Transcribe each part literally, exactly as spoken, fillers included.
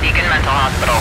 Beacon Mental Hospital.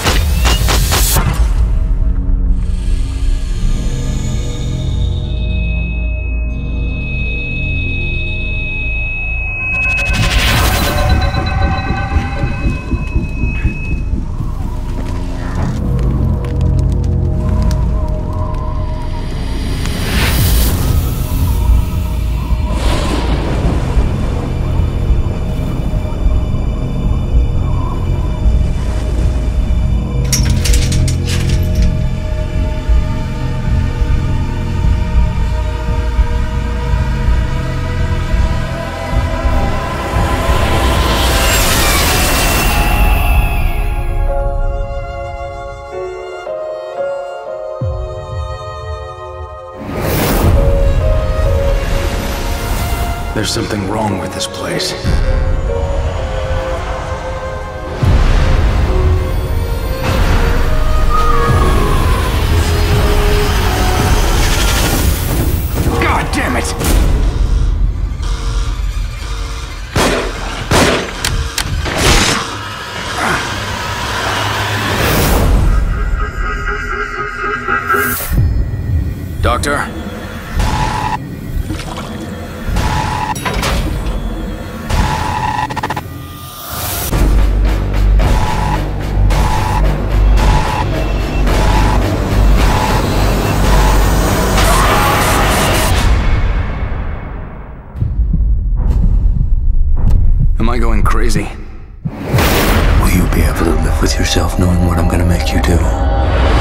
There's something wrong with this place. God damn it! Doctor? Am I going crazy? Will you be able to live with yourself knowing what I'm gonna make you do?